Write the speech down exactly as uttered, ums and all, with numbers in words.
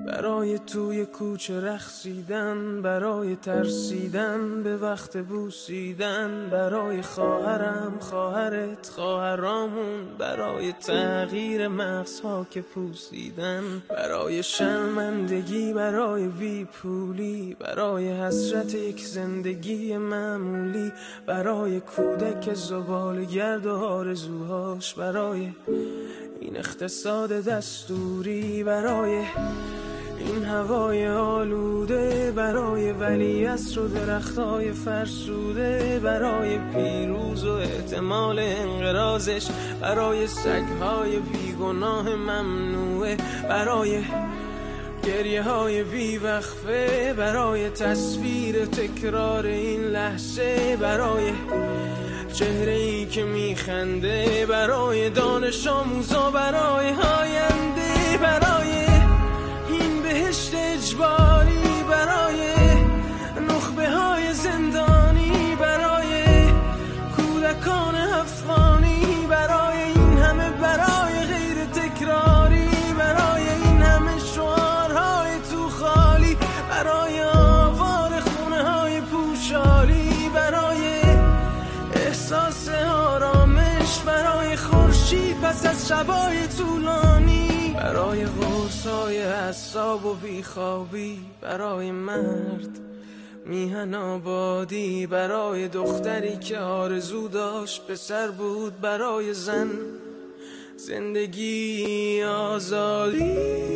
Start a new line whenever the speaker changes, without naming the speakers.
برای توی کوچه رقصیدن، برای ترسیدن به وقت بوسیدن، برای خواهرم خواهرت خواهرامون، برای تغییر مغزها که پوسیدن، برای شرمندگی برای بی پولی، برای حسرت یک زندگی معمولی، برای کودک زباله‌گرد و آرزوهاش، برای این اقتصاد دستوری، برای این هوای آلوده، برای ولیعصر و درختای فرسوده، برای پیروز و احتمال انقراضش، برای سگهای بیگناه ممنوعه، برای گریه های بی وقفه، برای تصویر تکرار این لحظه، برای چهره ای که میخنده، برای دانش آموزا، برای آینده، برای این بهشت اجباری، برای نخبه های زندانی، برای کودکان افغانی، برای این همه برای غیر تکراری، برای این همه شعارهای تو خالی، برای آوار خونه های پوشالی، برای احساس آرامش، برای خورشید پس از شبای طولانی، برای قرصای اعصاب و بیخوابی، برای مرد میهن آبادی، برای دختری که آرزو داشت پسر بود، برای زن زندگی آزادی.